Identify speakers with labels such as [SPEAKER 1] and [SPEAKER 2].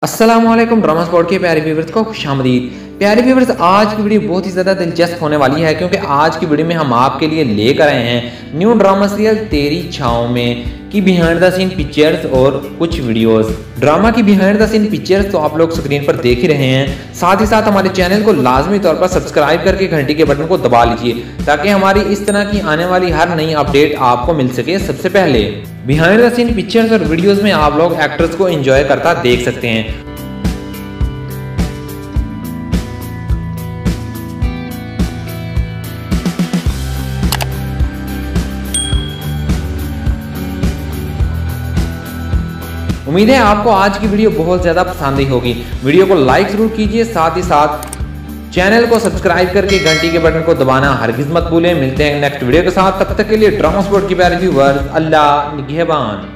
[SPEAKER 1] अस्सलामुअलैकुम drama spot के प्यारे व्यूअर्स को खुशामदीद। प्यारे व्यूअर्स, आज की वीडियो बहुत ही ज़्यादा दिलचस्प होने वाली है क्योंकि आज की वीडियो में हम आपके लिए लेकर आए हैं न्यू ड्रामा सीरियल तेरी छाँव में की बिहाइंड द सीन पिक्चर्स और कुछ वीडियोस। ड्रामा की बिहाइंड द सीन पिक्चर्स तो आप लोग स्क्रीन पर देख ही रहे हैं, साथ ही साथ हमारे चैनल को लाजमी तौर पर सब्सक्राइब करके घंटी के बटन को दबा लीजिए ताकि हमारी इस तरह की आने वाली हर नई अपडेट आपको मिल सके सबसे पहले। बिहाइंड द सीन पिक्चर्स और वीडियोस में आप लोग एक्टर्स को एंजॉय करता देख सकते हैं। उम्मीद है आपको आज की वीडियो बहुत ज़्यादा पसंद ही होगी। वीडियो को लाइक जरूर कीजिए, साथ ही साथ चैनल को सब्सक्राइब करके घंटी के बटन को दबाना हरगिज मत भूलें। मिलते हैं नेक्स्ट वीडियो के साथ, तब तक के लिए ड्रामा स्पॉट की प्यारे व्यूअर्स, अल्लाह निगहबान।